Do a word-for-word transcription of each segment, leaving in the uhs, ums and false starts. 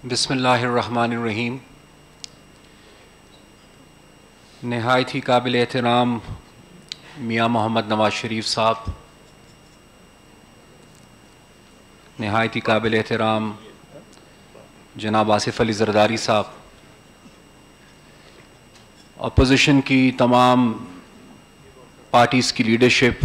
बिस्मिल्लाहिर्रहमानिर्रहीम। नहायत ही काबिल एहतराम मियाँ मोहम्मद नवाज शरीफ साहब, नहायत ही काबिल एहतराम जनाब आसिफ अली ज़रदारी साहब, अपोजिशन की तमाम पार्टीज़ की लीडरशिप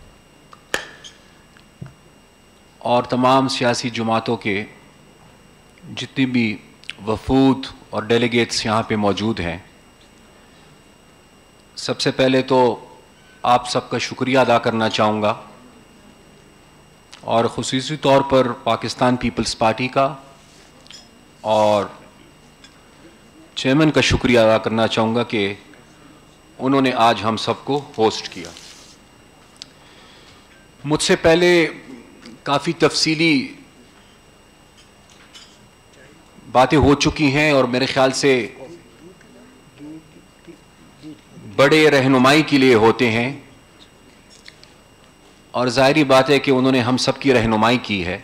और तमाम सियासी जमातों के जितनी भी वफूद और डेलीगेट्स यहाँ पे मौजूद हैं, सबसे पहले तो आप सबका शुक्रिया अदा करना चाहूँगा और ख़ुसूसी तौर पर पाकिस्तान पीपल्स पार्टी का और चेयरमैन का शुक्रिया अदा करना चाहूँगा कि उन्होंने आज हम सबको होस्ट किया। मुझसे पहले काफ़ी तफसीली बातें हो चुकी हैं और मेरे ख्याल से बड़े रहनुमाई के लिए होते हैं और ज़ाहिरी बात है कि उन्होंने हम सब की रहनुमाई की है।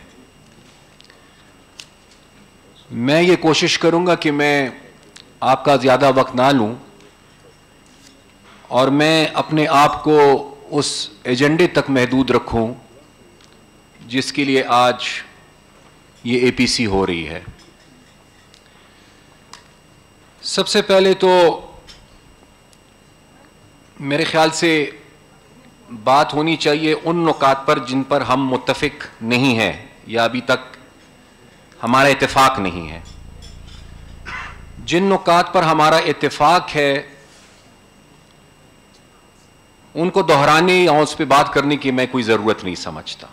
मैं ये कोशिश करूँगा कि मैं आपका ज़्यादा वक्त ना लूँ और मैं अपने आप को उस एजेंडे तक महदूद रखूँ जिसके लिए आज ये एपीसी हो रही है। सबसे पहले तो मेरे ख्याल से बात होनी चाहिए उन नुकात पर जिन पर हम मुत्तफिक नहीं हैं या अभी तक हमारा इत्तेफाक नहीं है। जिन नुकात पर हमारा इत्तेफाक है उनको दोहराने या उस पर बात करने की मैं कोई ज़रूरत नहीं समझता।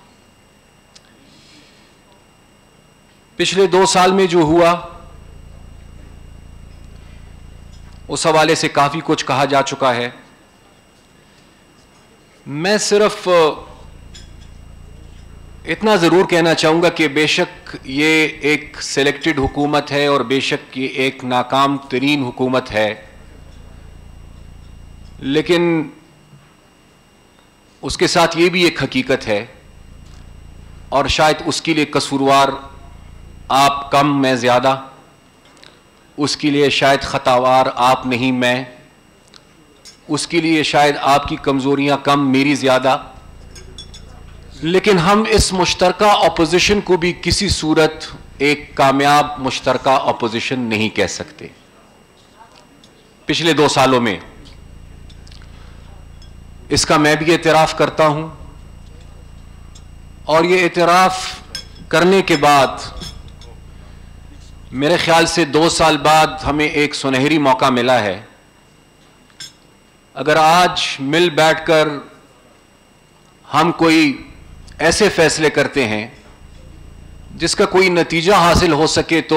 पिछले दो साल में जो हुआ उस हवाले से काफ़ी कुछ कहा जा चुका है। मैं सिर्फ इतना ज़रूर कहना चाहूँगा कि बेशक ये एक सेलेक्टेड हुकूमत है और बेशक ये एक नाकाम तरीन हुकूमत है, लेकिन उसके साथ ये भी एक हकीकत है और शायद उसके लिए कसूरवार आप कम मैं ज़्यादा, उसके लिए शायद ख़तावार आप नहीं मैं, उसके लिए शायद आपकी कमज़ोरियाँ कम मेरी ज़्यादा, लेकिन हम इस मुश्तरका अपोजिशन को भी किसी सूरत एक कामयाब मुश्तरका अपोजिशन नहीं कह सकते। पिछले दो सालों में इसका मैं भी एतराफ़ करता हूँ और ये एतराफ़ करने के बाद मेरे ख्याल से दो साल बाद हमें एक सुनहरी मौका मिला है। अगर आज मिल बैठकर हम कोई ऐसे फैसले करते हैं जिसका कोई नतीजा हासिल हो सके तो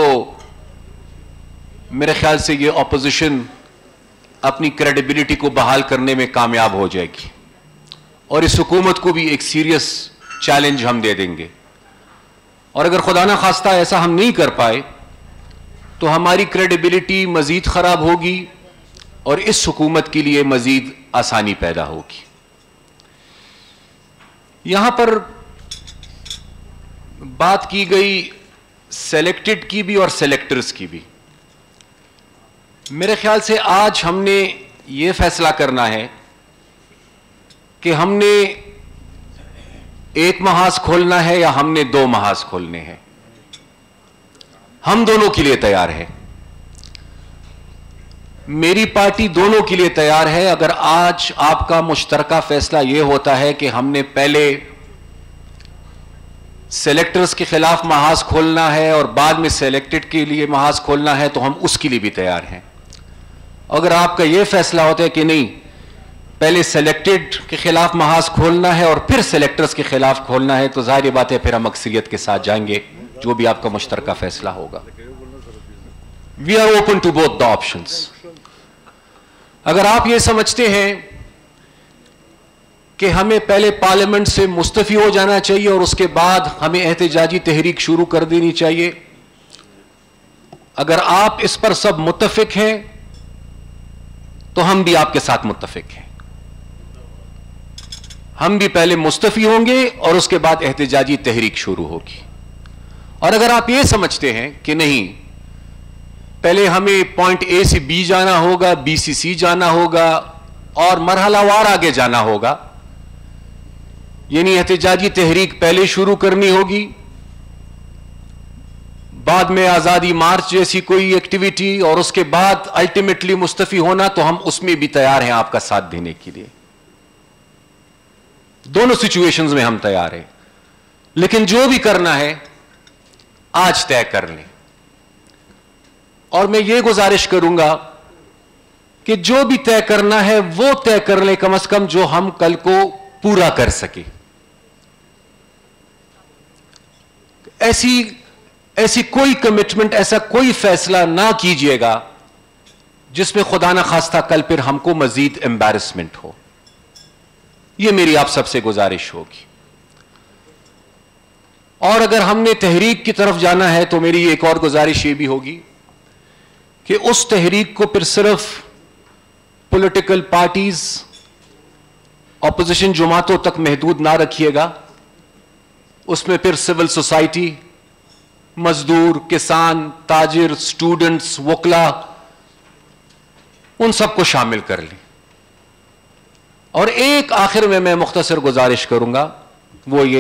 मेरे ख्याल से ये ऑपोजिशन अपनी क्रेडिबिलिटी को बहाल करने में कामयाब हो जाएगी और इस हुकूमत को भी एक सीरियस चैलेंज हम दे देंगे। और अगर खुदा ना खास्ता ऐसा हम नहीं कर पाए तो हमारी क्रेडिबिलिटी मज़ीद ख़राब होगी और इस हुकूमत के लिए मज़ीद आसानी पैदा होगी। यहां पर बात की गई सेलेक्टेड की भी और सेलेक्टर्स की भी। मेरे ख्याल से आज हमने ये फैसला करना है कि हमने एक महाज खोलना है या हमने दो महाज खोलने हैं। हम दोनों के लिए तैयार है, मेरी पार्टी दोनों के लिए तैयार है। अगर आज आपका मुश्तरका फैसला यह होता है कि हमने पहले सेलेक्टर्स के खिलाफ महाज खोलना है और बाद में सेलेक्टेड के लिए महाज खोलना है तो हम उसके लिए भी तैयार हैं। अगर आपका यह फैसला होता है कि नहीं, पहले सेलेक्टेड के खिलाफ महाज खोलना है और फिर सेलेक्टर्स के खिलाफ खोलना है, तो जाहिर बात है फिर हम अक्सरियत के साथ जाएंगे, जो भी आपका मुश्तरका फैसला होगा। We are open to both the options. अगर आप ये समझते हैं कि हमें पहले पार्लियामेंट से मुस्तफी हो जाना चाहिए और उसके बाद हमें एहतजाजी तहरीक शुरू कर देनी चाहिए, अगर आप इस पर सब मुत्तफिक हैं तो हम भी आपके साथ मुत्तफिक हैं। हम भी पहले मुस्तफी होंगे और उसके बाद एहतजाजी तहरीक शुरू होगी। और अगर आप ये समझते हैं कि नहीं, पहले हमें पॉइंट ए से बी जाना होगा, बी से सी जाना होगा और मरहलावार आगे जाना होगा। यानी एहतजाजी तहरीक पहले शुरू करनी होगी, बाद में आजादी मार्च जैसी कोई एक्टिविटी, और उसके बाद अल्टीमेटली मुस्तफी होना, तो हम उसमें भी तैयार हैं आपका साथ देने के लिए। दोनों सिचुएशंस में हम तैयार हैं, लेकिन जो भी करना है आज तय कर लें। और मैं ये गुजारिश करूंगा कि जो भी तय करना है वो तय कर लें, कम से कम जो हम कल को पूरा कर सके। ऐसी ऐसी कोई कमिटमेंट, ऐसा कोई फैसला ना कीजिएगा जिसमें खुदा ना खास्ता कल फिर हमको मजीद एम्बैरेसमेंट हो। यह मेरी आप सबसे गुजारिश होगी। और अगर हमने तहरीक की तरफ जाना है तो मेरी एक और गुजारिश ये भी होगी कि उस तहरीक को फिर सिर्फ पॉलिटिकल पार्टीज, ऑपोजिशन जमातों तक महदूद ना रखिएगा। उसमें फिर सिविल सोसाइटी, मजदूर, किसान, ताजिर, स्टूडेंट्स, वकला, उन सबको शामिल कर लें। और एक आखिर में मैं मुख्तसर गुजारिश करूंगा, वो ये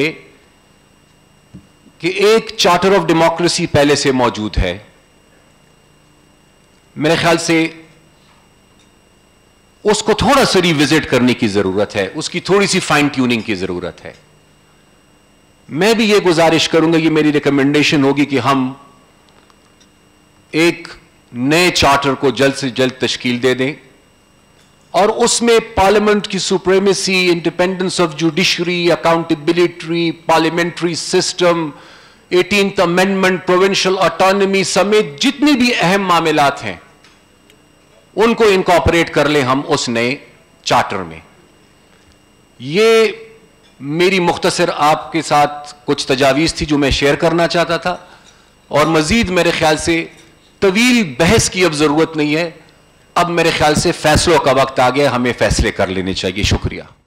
कि एक चार्टर ऑफ डेमोक्रेसी पहले से मौजूद है। मेरे ख्याल से उसको थोड़ा सा रिविजिट करने की जरूरत है, उसकी थोड़ी सी फाइन ट्यूनिंग की जरूरत है। मैं भी ये गुजारिश करूंगा, ये मेरी रिकमेंडेशन होगी कि हम एक नए चार्टर को जल्द से जल्द तश्कील दे दें और उसमें पार्लियामेंट की supremacy, independence of judiciary, accountability, parliamentary system, eighteenth amendment, provincial autonomy समेत जितनी भी अहम मामलात हैं उनको इनकॉर्पोरेट कर ले हम उस नए चार्टर में। ये मेरी मुख्तसर आपके साथ कुछ तजावीज़ थी जो मैं शेयर करना चाहता था, और मजीद मेरे ख्याल से तवील बहस की अब ज़रूरत नहीं है। अब मेरे ख्याल से फैसलों का वक्त आ गया, हमें फैसले कर लेने चाहिए। शुक्रिया।